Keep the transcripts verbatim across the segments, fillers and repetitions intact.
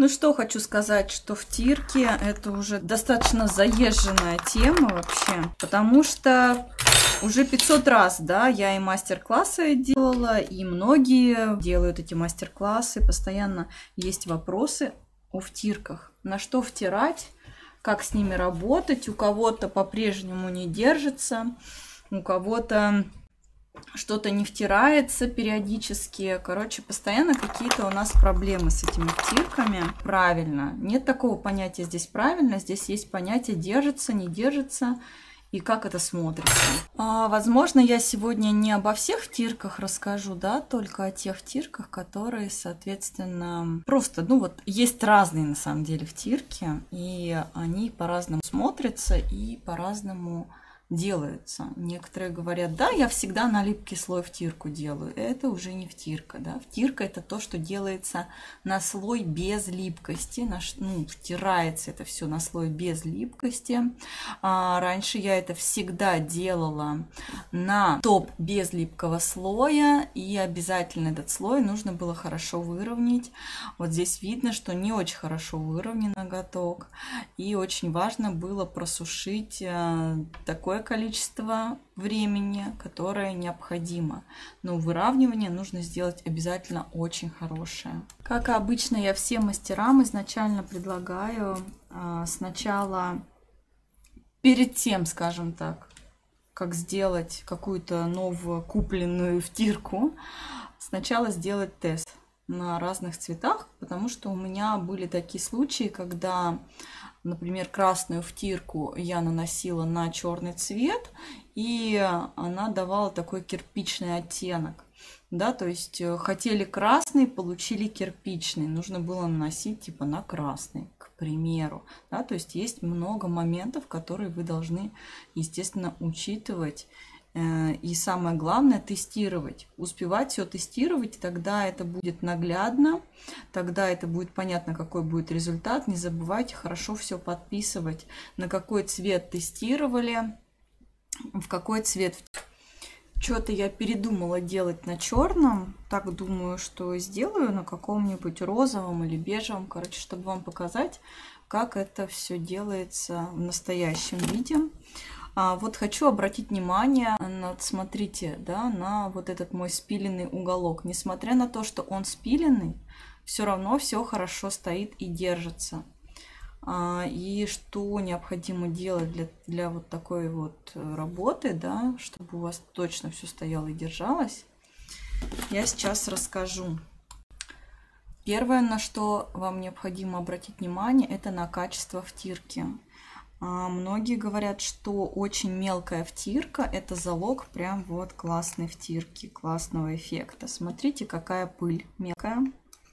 Ну что хочу сказать, что втирки это уже достаточно заезженная тема вообще, потому что уже пятьсот раз, да, я и мастер-классы делала, и многие делают эти мастер-классы, постоянно есть вопросы о втирках. На что втирать, как с ними работать, у кого-то по-прежнему не держится, у кого-то что-то не втирается периодически. Короче, постоянно какие-то у нас проблемы с этими втирками. Правильно. Нет такого понятия здесь правильно. Здесь есть понятие держится, не держится и как это смотрится. А, возможно, я сегодня не обо всех втирках расскажу, да, только о тех втирках, которые, соответственно, просто, ну вот, есть разные на самом деле втирки, и они по-разному смотрятся и по-разному делаются. Некоторые говорят, да, я всегда на липкий слой втирку делаю. Это уже не втирка, да. Втирка это то, что делается на слой без липкости. Наш, ну, втирается это все на слой без липкости. А, раньше я это всегда делала на топ без липкого слоя. И обязательно этот слой нужно было хорошо выровнять. Вот здесь видно, что не очень хорошо выровнен ноготок. И очень важно было просушить такое количество времени, которое необходимо. Но выравнивание нужно сделать обязательно очень хорошее. Как обычно, я всем мастерам изначально предлагаю а, сначала, перед тем, скажем так, как сделать какую-то новую купленную втирку, сначала сделать тест на разных цветах, потому что у меня были такие случаи, когда, например, красную втирку я наносила на черный цвет, и она давала такой кирпичный оттенок. Да, то есть хотели красный, получили кирпичный. Нужно было наносить типа на красный, к примеру. Да, то есть есть много моментов, которые вы должны, естественно, учитывать. И самое главное, тестировать. Успевать все тестировать, тогда это будет наглядно, тогда это будет понятно, какой будет результат. Не забывайте хорошо все подписывать, на какой цвет тестировали, в какой цвет. Что-то я передумала делать на черном. Так думаю, что сделаю на каком-нибудь розовом или бежевом, короче, чтобы вам показать, как это все делается в настоящем виде. А вот хочу обратить внимание, на, смотрите, да, на вот этот мой спиленный уголок. Несмотря на то, что он спиленный, все равно все хорошо стоит и держится. А, и что необходимо делать для, для вот такой вот работы, да, чтобы у вас точно все стояло и держалось, я сейчас расскажу. Первое, на что вам необходимо обратить внимание, это на качество втирки. Многие говорят, что очень мелкая втирка – это залог прям вот классной втирки, классного эффекта. Смотрите, какая пыль мелкая.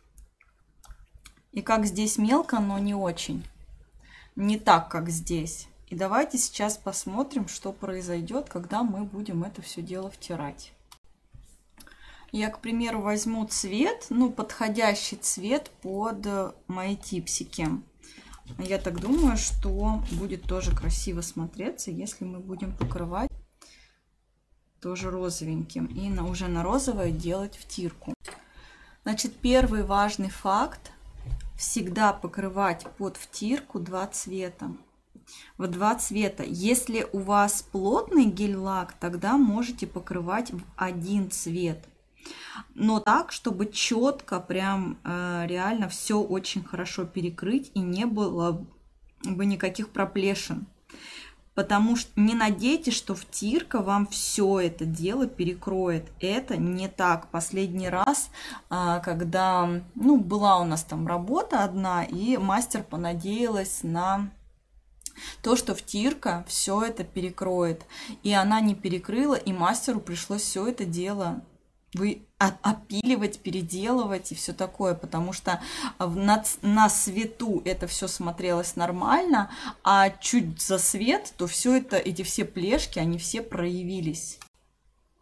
И как здесь мелко, но не очень. Не так, как здесь. И давайте сейчас посмотрим, что произойдет, когда мы будем это все дело втирать. Я, к примеру, возьму цвет, ну, подходящий цвет под мои типсики. Я так думаю, что будет тоже красиво смотреться, если мы будем покрывать тоже розовеньким. И на, уже на розовое делать втирку. Значит, первый важный факт. Всегда покрывать под втирку два цвета. В два цвета. Если у вас плотный гель-лак, тогда можете покрывать в один цвет. Но так, чтобы четко, прям э, реально все очень хорошо перекрыть и не было бы никаких проплешин. Потому что не надейтесь, что втирка вам все это дело перекроет. Это не так. Последний раз, э, когда ну, была у нас там работа одна, и мастер понадеялась на то, что втирка все это перекроет. И она не перекрыла, и мастеру пришлось все это дело вы опиливать, переделывать и все такое, потому что на, на свету это все смотрелось нормально, а чуть за свет, то все это, эти все плешки, они все проявились.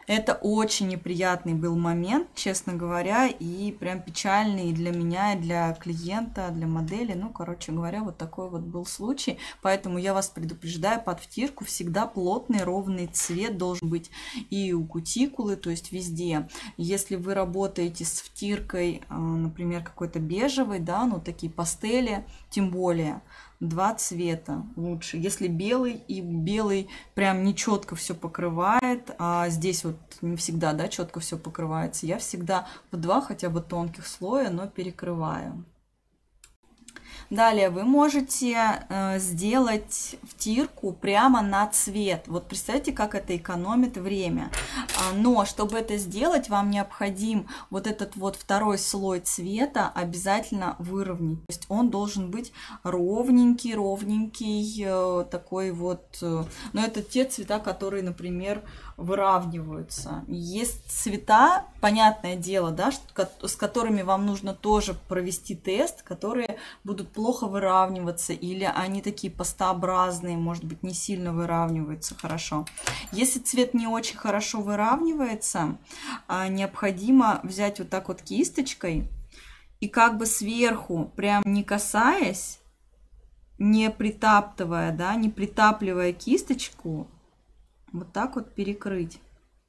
Это очень неприятный был момент, честно говоря, и прям печальный и для меня, и для клиента, для модели. Ну, короче говоря, вот такой вот был случай. Поэтому я вас предупреждаю, под втирку всегда плотный, ровный цвет должен быть и у кутикулы, то есть везде. Если вы работаете с втиркой, например, какой-то бежевый, да, ну, такие пастели, тем более, два цвета лучше. Если белый, и белый прям не четко все покрывает, а здесь вот не всегда, да, четко все покрывается, я всегда в два хотя бы тонких слоя, но перекрываю. Далее вы можете э, сделать втирку прямо на цвет. Вот представьте, как это экономит время. А, но чтобы это сделать, вам необходим вот этот вот второй слой цвета обязательно выровнять. То есть он должен быть ровненький, ровненький, э, такой вот. Э, но это те цвета, которые, например, выравниваются. Есть цвета, понятное дело, да, с которыми вам нужно тоже провести тест, которые будут плохо выравниваться, или они такие пастообразные, может быть, не сильно выравниваются хорошо. Если цвет не очень хорошо выравнивается, необходимо взять вот так вот кисточкой и как бы сверху, прям не касаясь, не притаптывая, да, не притапливая кисточку, вот так вот перекрыть.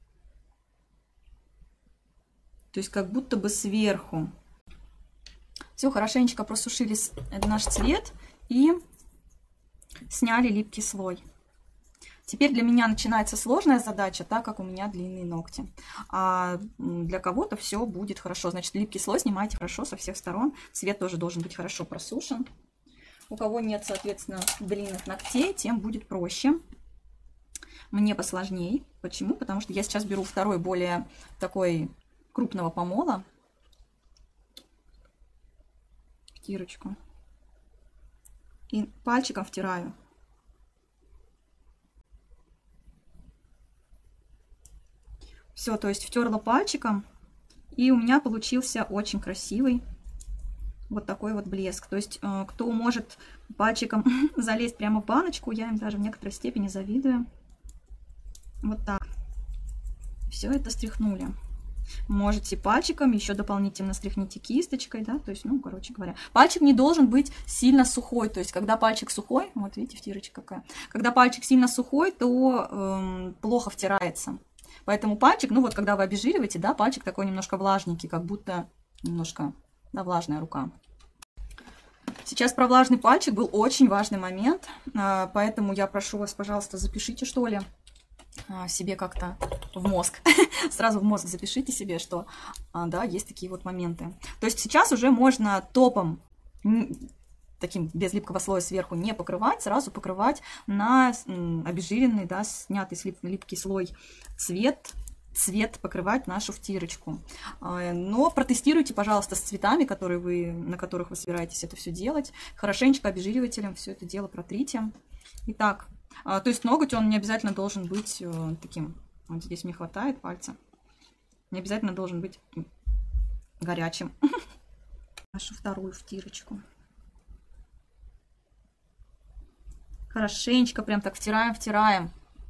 То есть как будто бы сверху. Все, хорошенечко просушили наш цвет и сняли липкий слой. Теперь для меня начинается сложная задача, так как у меня длинные ногти. А для кого-то все будет хорошо. Значит, липкий слой снимайте хорошо со всех сторон. Цвет тоже должен быть хорошо просушен. У кого нет, соответственно, длинных ногтей, тем будет проще. Мне посложнее. Почему? Потому что я сейчас беру второй, более такой крупного помола. Втирочку. И пальчиком втираю. Все, то есть втерла пальчиком. И у меня получился очень красивый вот такой вот блеск. То есть кто может пальчиком залезть прямо в баночку, я им даже в некоторой степени завидую. Вот так. Все это стряхнули. Можете пальчиком, еще дополнительно стряхните кисточкой, да, то есть, ну, короче говоря. Пальчик не должен быть сильно сухой, то есть, когда пальчик сухой, вот видите, втирочка какая, когда пальчик сильно сухой, то эм, плохо втирается. Поэтому пальчик, ну, вот, когда вы обезжириваете, да, пальчик такой немножко влажненький, как будто немножко, да, влажная рука. Сейчас про влажный пальчик был очень важный момент, поэтому я прошу вас, пожалуйста, запишите, что ли, себе как-то в мозг. Сразу в мозг запишите себе, что, да, есть такие вот моменты. То есть сейчас уже можно топом, таким без липкого слоя сверху, не покрывать, сразу покрывать на обезжиренный, да, снятый липкий слой цвет, цвет покрывать нашу втирочку. Но протестируйте, пожалуйста, с цветами, которые вы, на которых вы собираетесь это все делать. Хорошенечко обезжиривателем все это дело протрите. Итак, то есть ноготь, он не обязательно должен быть таким, вот здесь мне хватает пальца, не обязательно должен быть горячим. Нашу вторую втирочку. Хорошенечко прям так втираем, втираем.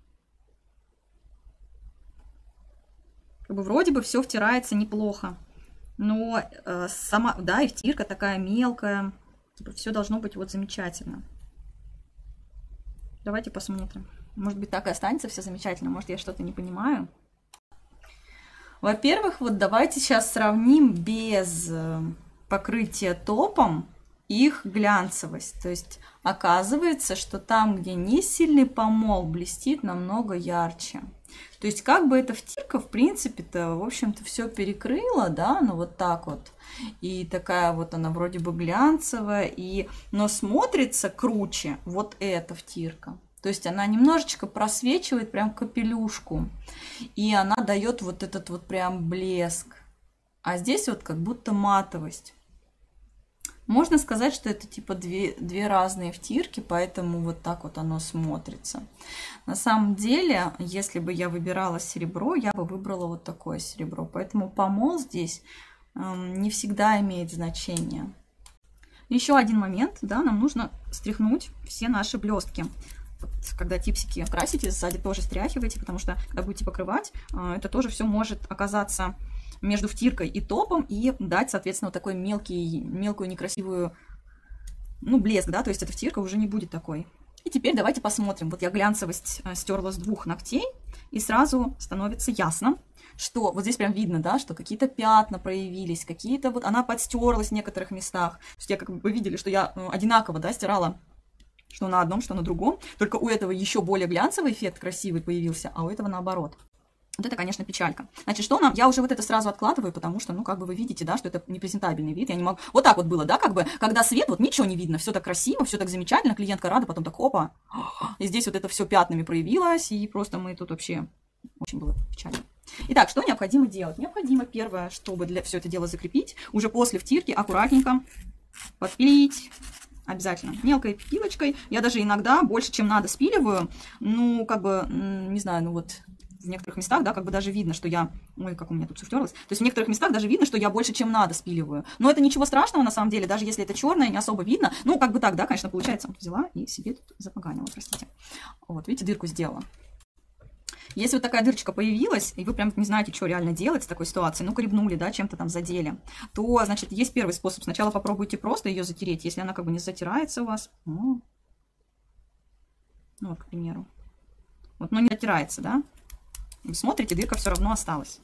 Как бы вроде бы все втирается неплохо, но э, сама, да, и втирка такая мелкая, все должно быть вот замечательно. Давайте посмотрим. Может быть, так и останется все замечательно. Может, я что-то не понимаю. Во-первых, вот давайте сейчас сравним без покрытия топом их глянцевость. То есть оказывается, что там, где не сильный помол, блестит намного ярче. То есть как бы эта втирка, в принципе-то, в общем-то, все перекрыла, да, ну вот так вот. И такая вот она вроде бы глянцевая, и... но смотрится круче вот эта втирка. То есть она немножечко просвечивает прям капелюшку, и она дает вот этот вот прям блеск. А здесь вот как будто матовость. Можно сказать, что это типа две, две разные втирки, поэтому вот так вот оно смотрится. На самом деле, если бы я выбирала серебро, я бы выбрала вот такое серебро. Поэтому помол здесь э, не всегда имеет значение. Еще один момент, да, нам нужно стряхнуть все наши блестки. вот, когда типсики красите, сзади тоже стряхивайте, потому что, когда будете покрывать, это тоже все может оказаться между втиркой и топом и дать, соответственно, вот такой мелкий, мелкую некрасивую, ну, блеск, да, то есть эта втирка уже не будет такой. И теперь давайте посмотрим. Вот я глянцевость стерла с двух ногтей, и сразу становится ясно, что вот здесь прям видно, да, что какие-то пятна проявились, какие-то вот она подстерлась в некоторых местах. То есть я как бы вы видели, что я одинаково, да, стирала, что на одном, что на другом, только у этого еще более глянцевый эффект красивый появился, а у этого наоборот. Вот это, конечно, печалька. Значит, что нам? Я уже вот это сразу откладываю, потому что, ну, как бы вы видите, да, что это непрезентабельный вид. Я не могу... Вот так вот было, да, как бы, когда свет, вот ничего не видно, все так красиво, все так замечательно, клиентка рада, потом так, опа, и здесь вот это все пятнами проявилось, и просто мы тут вообще... Очень было печально. Итак, что необходимо делать? Необходимо первое, чтобы для все это дело закрепить, уже после втирки аккуратненько подпилить. Обязательно мелкой пилочкой. Я даже иногда больше, чем надо, спиливаю. Ну, как бы, не знаю, ну вот... В некоторых местах, да, как бы даже видно, что я... Ой, как у меня тут все втерлось. То есть в некоторых местах даже видно, что я больше, чем надо, спиливаю. Но это ничего страшного, на самом деле, даже если это черное, не особо видно. Ну, как бы так, да, конечно, получается. Вот взяла и себе тут запоганила, простите. Вот, видите, дырку сделала. Если вот такая дырочка появилась, и вы прям не знаете, что реально делать в такой ситуации, ну, кребнули, да, чем-то там задели, то, значит, есть первый способ. Сначала попробуйте просто ее затереть. Если она как бы не затирается у вас, ну, ну вот, к примеру. Вот, но не затирается, да. Вы смотрите, дырка все равно осталась.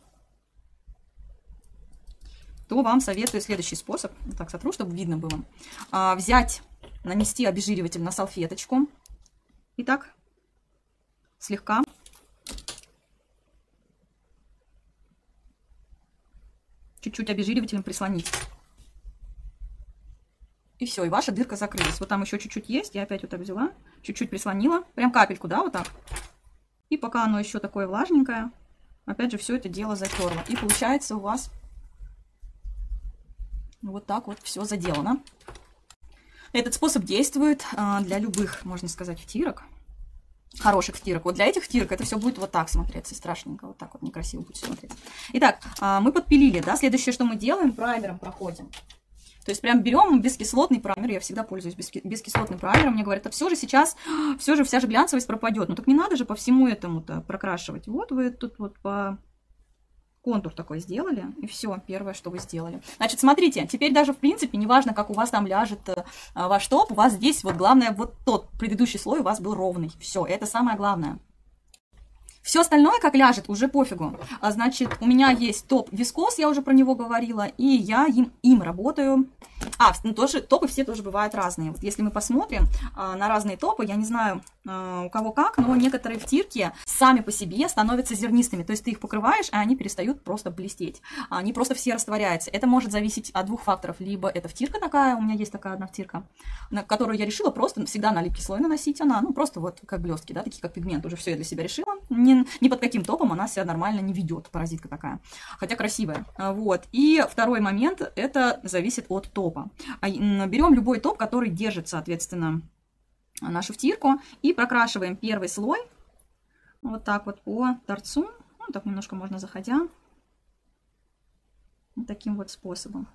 То вам советую следующий способ. Так, сотру, чтобы видно было. А, взять, нанести обезжириватель на салфеточку. И так, слегка. Чуть-чуть обезжиривателем прислонить. И все, и ваша дырка закрылась. Вот там еще чуть-чуть есть. Я опять вот так взяла. Чуть-чуть прислонила. Прям капельку, да, вот так. И пока оно еще такое влажненькое, опять же, все это дело затерла. И получается у вас вот так вот все заделано. Этот способ действует а, для любых, можно сказать, втирок. Хороших втирок. Вот для этих втирок это все будет вот так смотреться. Страшненько. Вот так вот некрасиво будет смотреться. Итак, а, мы подпилили, да. Следующее, что мы делаем, праймером проходим. То есть прям берем бескислотный праймер, я всегда пользуюсь бескислотным праймером, мне говорят, а все же сейчас, все же вся же глянцевость пропадет. Ну так не надо же по всему этому-то прокрашивать. Вот вы тут вот по контур такой сделали, и все, первое, что вы сделали. Значит, смотрите, теперь даже в принципе, неважно, как у вас там ляжет ваш топ, у вас здесь вот главное, вот тот предыдущий слой у вас был ровный. Все, это самое главное. Все остальное, как ляжет, уже пофигу. Значит, у меня есть топ вискос, я уже про него говорила, и я им, им работаю. А, ну, тоже, топы все тоже бывают разные. Вот если мы посмотрим а, на разные топы, я не знаю, а, у кого как, но некоторые втирки сами по себе становятся зернистыми. То есть ты их покрываешь, а они перестают просто блестеть. Они просто все растворяются. Это может зависеть от двух факторов. Либо это втирка такая, у меня есть такая одна втирка, на которую я решила просто всегда на липкий слой наносить. Она, ну, просто вот как блестки, да, такие как пигмент. Уже все я для себя решила. Ни, ни под каким топом она себя нормально не ведет, паразитка такая. Хотя красивая. Вот. И второй момент, это зависит от топа. Берем любой топ, который держит, соответственно, нашу втирку, и прокрашиваем первый слой вот так вот по торцу. Ну, так немножко можно заходя. Вот таким вот способом.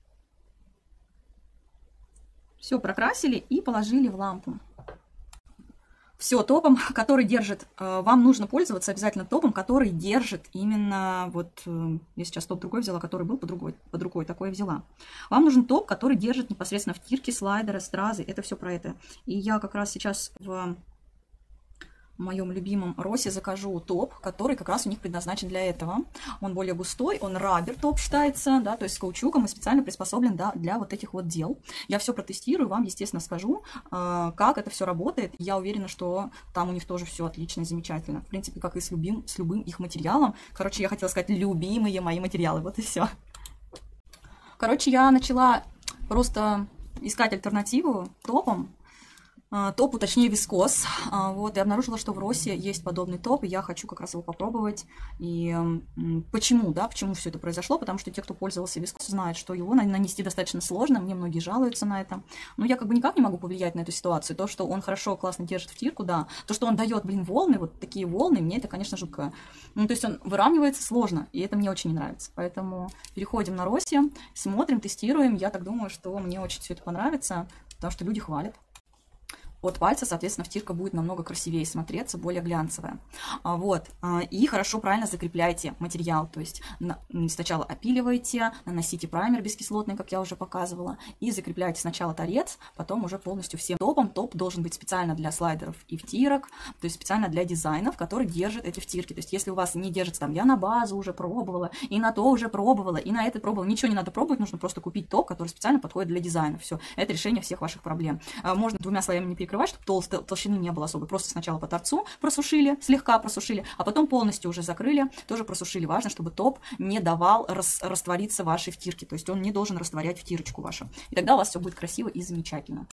Все прокрасили и положили в лампу. Все, топом, который держит, вам нужно пользоваться обязательно топом, который держит именно, вот, я сейчас топ другой взяла, который был под рукой, под рукой, такой взяла. Вам нужен топ, который держит непосредственно втирки, слайдеры, стразы, это все про это. И я как раз сейчас в моем любимом Росе закажу топ, который как раз у них предназначен для этого. Он более густой, он раббер топ считается, да, то есть с каучуком и специально приспособлен, да, для вот этих вот дел. Я все протестирую, вам, естественно, скажу, э, как это все работает. Я уверена, что там у них тоже все отлично и замечательно. В принципе, как и с любым, с любым их материалом. Короче, я хотела сказать, любимые мои материалы, вот и все. Короче, я начала просто искать альтернативу топам. Топу, точнее вискос, вот, и обнаружила, что в Росе есть подобный топ, и я хочу как раз его попробовать. И почему, да, почему все это произошло? Потому что те, кто пользовался вискос, знают, что его нанести достаточно сложно, мне многие жалуются на это. Но я как бы никак не могу повлиять на эту ситуацию. То, что он хорошо, классно держит втирку, да, то, что он дает, блин, волны, вот такие волны, мне это, конечно, жутко. Ну, то есть он выравнивается сложно, и это мне очень не нравится. Поэтому переходим на Росе, смотрим, тестируем. Я так думаю, что мне очень все это понравится, потому что люди хвалят. от пальца, соответственно, втирка будет намного красивее смотреться, более глянцевая. Вот. И хорошо, правильно закрепляйте материал, то есть сначала опиливайте, наносите праймер бескислотный, как я уже показывала, и закрепляйте сначала торец, потом уже полностью всем топом. Топ должен быть специально для слайдеров и втирок, то есть специально для дизайнов, которые держат эти втирки. То есть если у вас не держится, там, я на базу уже пробовала, и на то уже пробовала, и на это пробовала, ничего не надо пробовать, нужно просто купить топ, который специально подходит для дизайна. Все, это решение всех ваших проблем. Можно двумя слоями не перекрывать, чтобы толстой, толщины не было особой. Просто сначала по торцу просушили, слегка просушили, а потом полностью уже закрыли, тоже просушили. Важно, чтобы топ не давал рас, раствориться вашей втирке, то есть он не должен растворять втирочку вашу. И тогда у вас все будет красиво и замечательно.